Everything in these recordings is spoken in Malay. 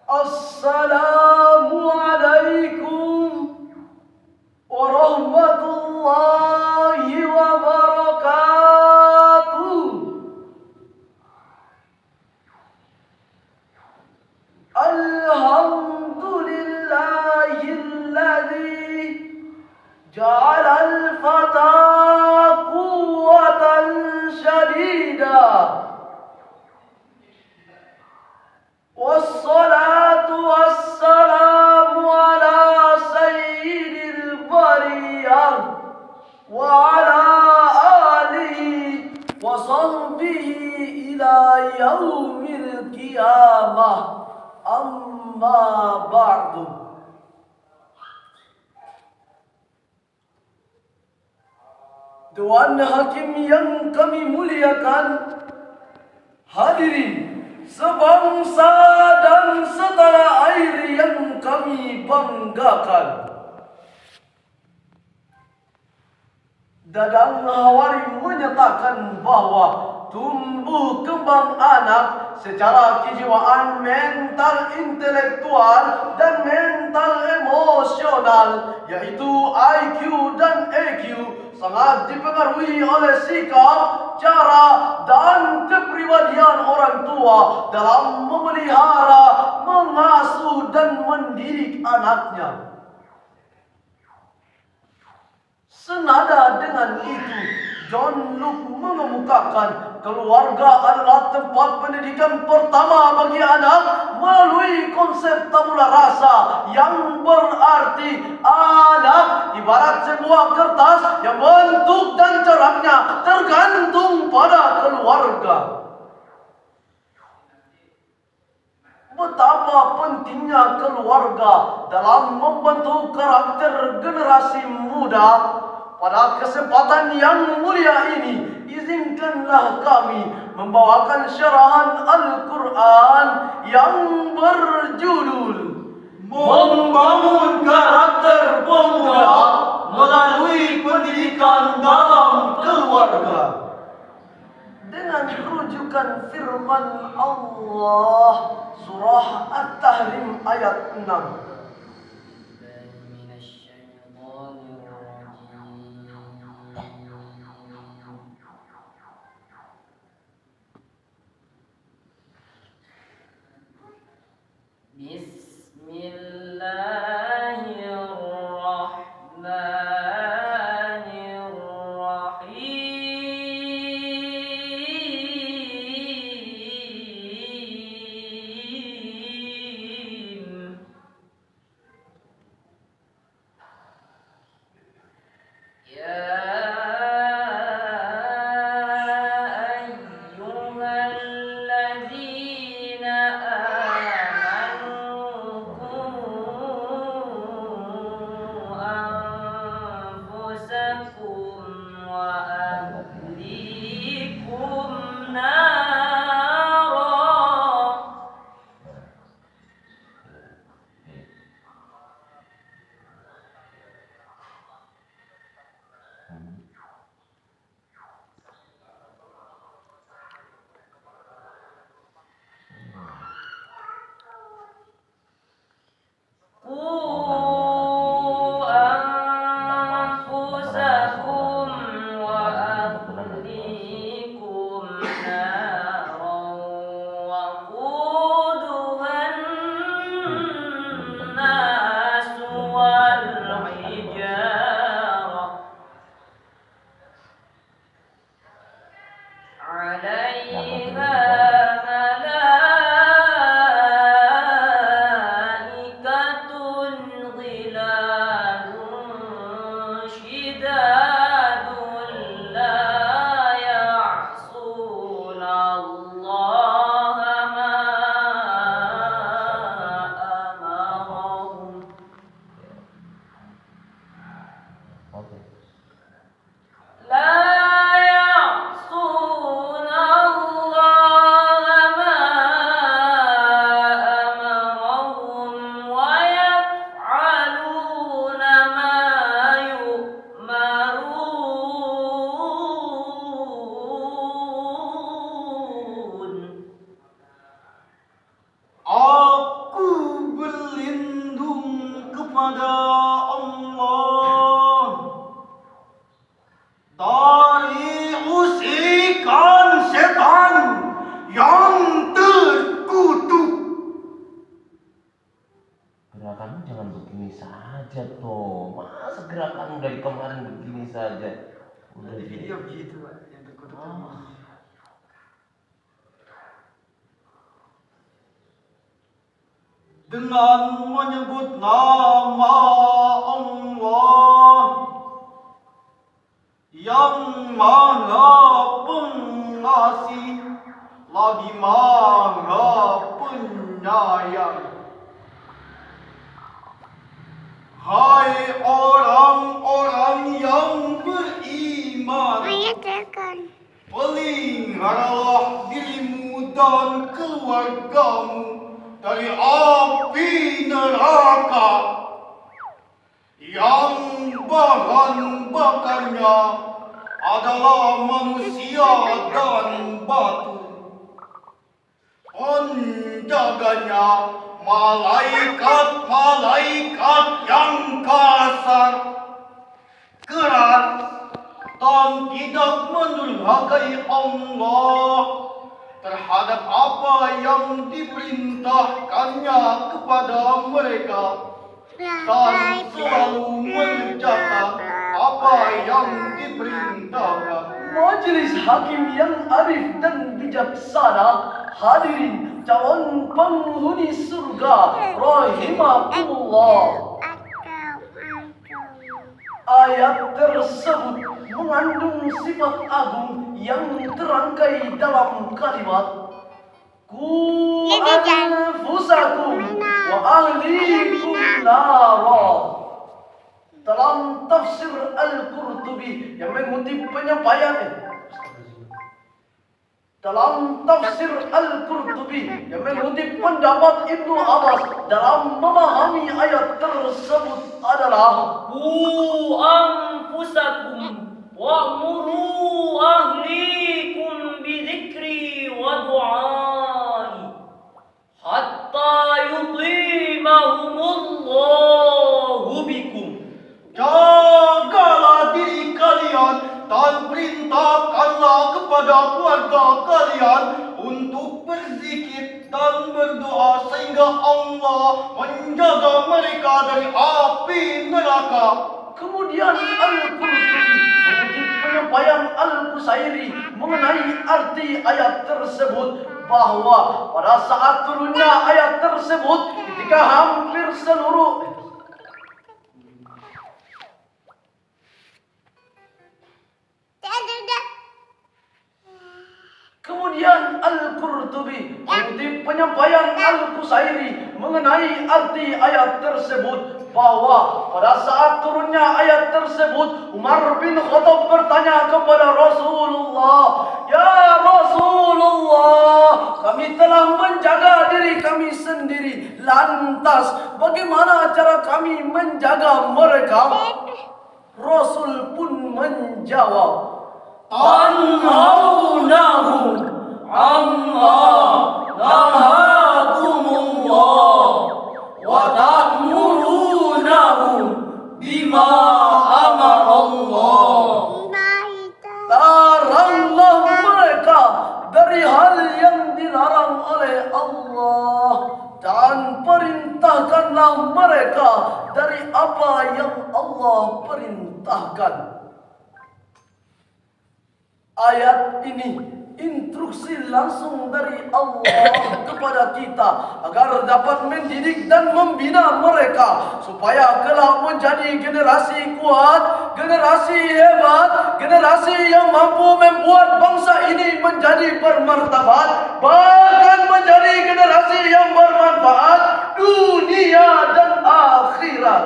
Assalamualaikum warahmatullahi wabarakatuh. Alhamdulillahilladzi ja'ala al-fata quwwatan syadidah. Wassalatu wassalamu ala sayyidil bariyah wa ala alihi wa sahbihi ila yaumil qiyamah. Amma ba'du. Tuan Hakim yang kami muliakan, hadirin sebangsa dan setanah air yang kami banggakan. Dadang Hawari menyatakan bahawa tumbuh kembang anak secara kejiwaan, mental, intelektual dan mental emosional, yaitu IQ dan EQ, sangat dipengaruhi oleh sikap, cara dan kepribadian orang tua dalam memelihara, mengasuh dan mendidik anaknya. Senada dengan itu, John Locke mengemukakan keluarga adalah tempat pendidikan pertama bagi anak melalui konsep tabula rasa, yang berarti anak ibarat sebuah kertas yang bentuk dan coraknya tergantung pada keluarga. Betapa pentingnya keluarga dalam membentuk karakter generasi muda. Pada kesempatan yang mulia ini, izinkanlah kami membawakan syarahan Al-Quran yang berjudul Membangun Karakter Pemuda Melalui Pendidikan Dalam Keluarga, dengan rujukan firman Allah surah At-Tahrim ayat 6. begini saja toh. Masa gerakan dari kemarin begini saja. Udah Di video begitu Pak, yang terkutuk. Dengan menyebut nama Allah yang Maha Pengasih lagi Maha Penyayang. Hai orang-orang yang beriman, peliharalah dirimu dan keluargamu dari api neraka yang bahan bakarnya adalah manusia dan batu. Penjaganya malaikat-malaikat yang kasar, keras, dan tidak mendurhakai Allah terhadap apa yang diperintahkannya kepada mereka, dan selalu mengerjakan apa yang diperintahkan. Majelis hakim yang arif dan bijaksana, hadirin calon penghuni surga rahimakumullah. Ayat tersebut mengandung sifat agung yang terangkai dalam kalimat Ku anfusakum wa ahlikum nara. Dalam tafsir Al-Qurtubi yang mengutip penyampaian pendapat Ibnu Abbas dalam memahami ayat tersebut adalah Ku anfusakum wa'muru ahlikum bidzikri wa du'ai hatta yutimahumullahu bikum. Jagalah diri kalian dan perintahkanlah kepada keluarga kalian untuk berzikir dan berdoa sehingga Allah menjaga mereka dari api neraka. Kemudian Al-Qurtubi mengutip penyampaian Al-Qusairi mengenai arti ayat tersebut bahwa pada saat turunnya ayat tersebut ketika hampir seluruh Kemudian Al-Qurtubi mengutip penyampaian Al-Qusairi mengenai arti ayat tersebut bahwa pada saat turunnya ayat tersebut Umar bin Khattab bertanya kepada Rasulullah, "Ya Rasulullah, kami telah menjaga diri kami sendiri. Lantas bagaimana cara kami menjaga mereka?" Rasul pun menjawab, "Tanhaunahum amma nahakumullah wa ta'murunahum bima amarallah." Laranglah mereka dari hal yang dilarang oleh Allah dan perintahkanlah mereka dari apa yang Allah perintahkan. Ayat ini instruksi langsung dari Allah kepada kita agar dapat mendidik dan membina mereka supaya kelak menjadi generasi kuat, generasi hebat, generasi yang mampu membuat bangsa ini menjadi bermartabat, bahkan menjadi generasi yang bermanfaat dunia dan akhirat.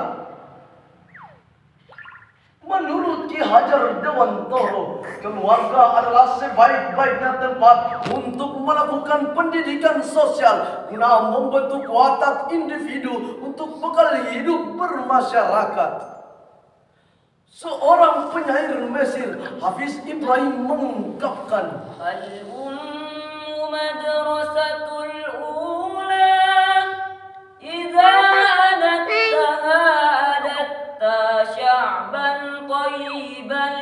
Menurut Ki Hajar Dewantoro, keluarga adalah sebaik-baiknya tempat untuk melakukan pendidikan sosial guna membentuk watak individu untuk bekal hidup bermasyarakat. Seorang penyair Mesir, Hafiz Ibrahim, mengungkapkan, "Al-ummu madrasatul ula, idza adattaha adatta sya'ban tayyibal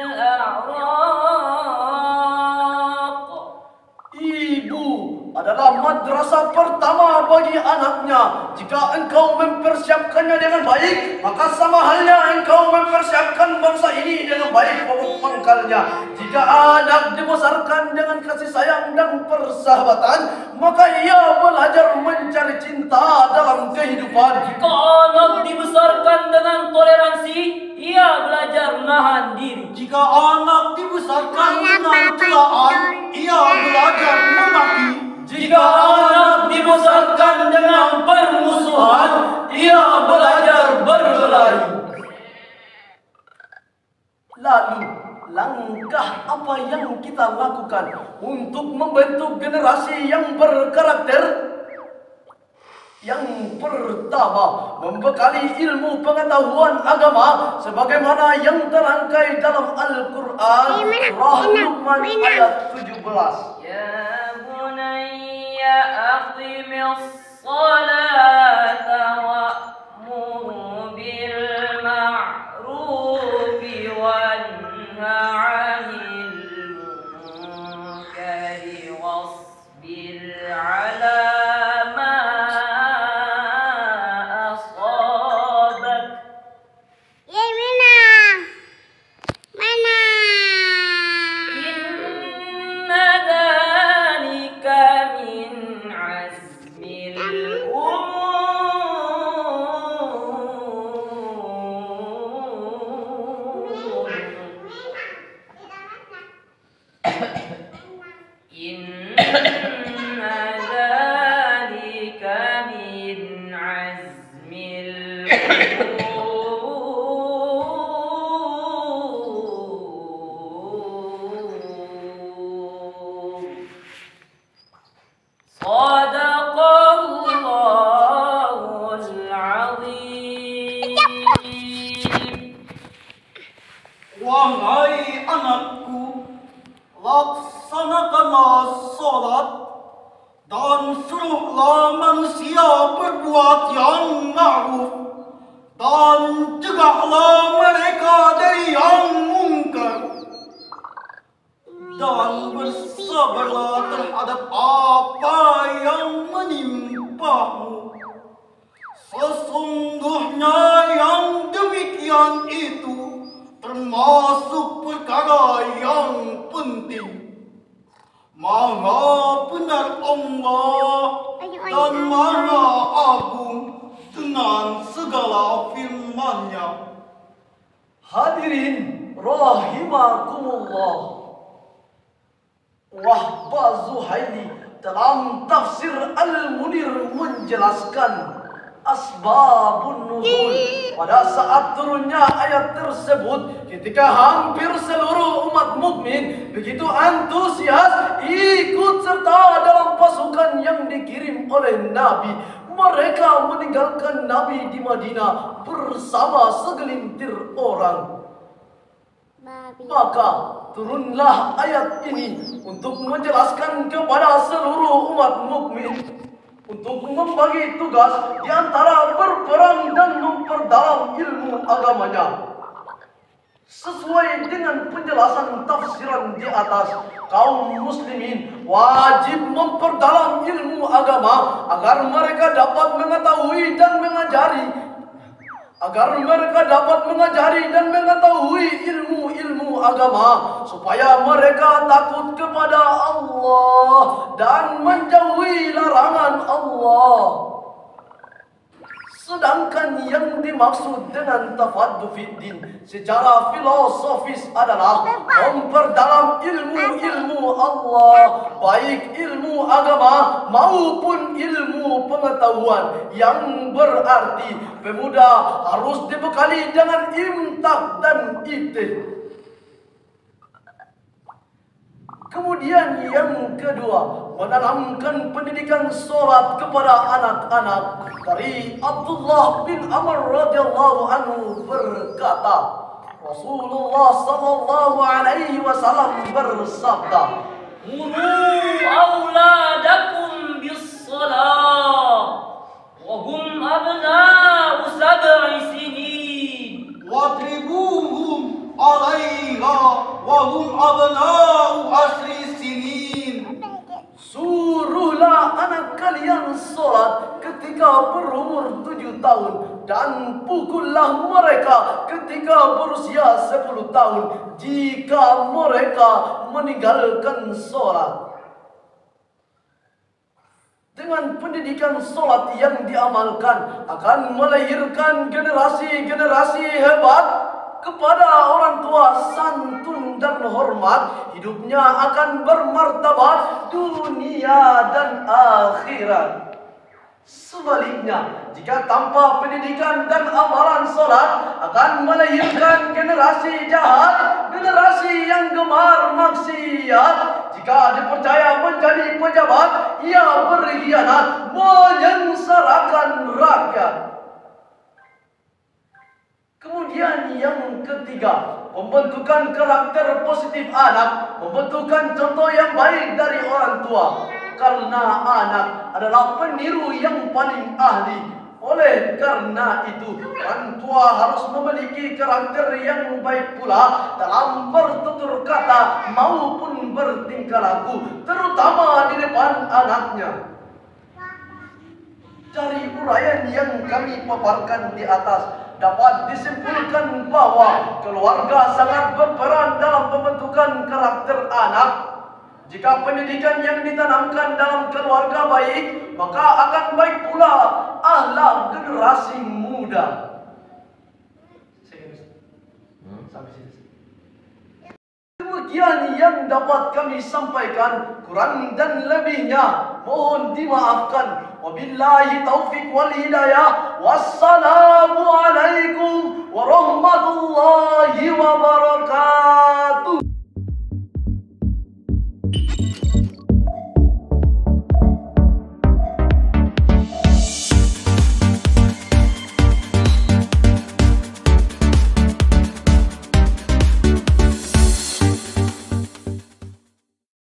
a'raq." Ibu adalah madrasah pertama bagi anaknya. Jika engkau mempersiapkannya dengan baik, maka sama halnya engkau mempersiapkan bangsa ini dengan baik pokok pangkalnya. Jika anak dibesarkan dengan kasih sayang dan persahabatan, maka ia belajar mencari cinta dalam kehidupan. Jika anak dibesarkan dengan toleransi, ia belajar menahan diri. Jika anak dibesarkan dengan celaan, ia belajar memaki. Jika anak dibesarkan dengan permusuhan, ia belajar berkelahi. Lalu, langkah apa yang kita lakukan untuk membentuk generasi yang berkarakter? Yang pertama, membekali ilmu pengetahuan agama sebagaimana yang terangkai dalam Al-Quran surah Luqman ayat 17. Ya bunayya aqimis salata wa'mur bil ma'rufi wanha 'anil munkari wasbir 'ala Wahai anakku, laksanakanlah salat dan suruhlah manusia berbuat yang ma'ruf dan cegahlah mereka dari yang mungkar dan bersabarlah terhadap apa yang menimpamu. Sesungguhnya yang demikian itu termasuk perkara yang penting. Maha benar Allah dan Maha Agung dengan segala firman-Nya. Hadirin rahimakumullah, Wahbah Zuhaili dalam tafsir Al-Munir menjelaskan asbabun nuzul pada saat turunnya ayat tersebut, ketika hampir seluruh umat mukmin begitu antusias ikut serta dalam pasukan yang dikirim oleh Nabi. Mereka meninggalkan Nabi di Madinah bersama segelintir orang. Maka turunlah ayat ini untuk menjelaskan kepada seluruh umat mukmin untuk membagi tugas di antara berperang dan memperdalam ilmu agamanya. Sesuai dengan penjelasan tafsiran di atas, kaum muslimin wajib memperdalam ilmu agama agar mereka dapat mengetahui dan mengetahui ilmu-ilmu agama supaya mereka takut kepada Allah dan menjauhi larangan Allah. Sedangkan yang dimaksud dengan tafaddu fid din secara filosofis adalah memperdalam ilmu-ilmu Allah, baik ilmu agama maupun ilmu pengetahuan, yang berarti pemuda harus dibekali dengan imtak dan iktih. Kemudian yang kedua, menanamkan pendidikan sholat kepada anak-anak. Dari Abdullah bin Amr radhiyallahu anhu berkata, Rasulullah sallallahu alaihi wasallam bersabda, Muru auladakum bis-shalah wa hum abna'u sab'i sinin Wadribuhum alaiha wa hum abna'u 10 sinin. suruhlah anak kalian solat ketika berumur 7 tahun dan pukullah mereka ketika berusia 10 tahun jika mereka meninggalkan solat. Dengan pendidikan solat yang diamalkan akan melahirkan generasi-generasi hebat kepada orang tua santun dan hormat. Hidupnya akan bermartabat dunia dan akhirat. Sebaliknya, jika tanpa pendidikan dan amalan solat akan melahirkan generasi jahat, generasi yang gemar maksiat. Jika dipercaya menjadi pejabat, ia berkhianat, menyengsarakan rakyat. Kemudian yang ketiga, pembentukan karakter positif anak, membentukkan contoh yang baik dari orang tua. Karena anak adalah peniru yang paling ahli. Oleh karena itu, orang tua harus memiliki karakter yang baik pula dalam bertutur kata maupun bertingkah laku, terutama di depan anaknya. Dari uraian yang kami paparkan di atas, dapat disimpulkan bahwa keluarga sangat berperan dalam pembentukan karakter anak. Jika pendidikan yang ditanamkan dalam keluarga baik, maka akan baik pula akhlak generasi muda. Sampai sini. Demikian yang dapat kami sampaikan, kurang dan lebihnya mohon dimaafkan. Wabillahi taufiq wal hidayah. Wassalamualaikum warahmatullahi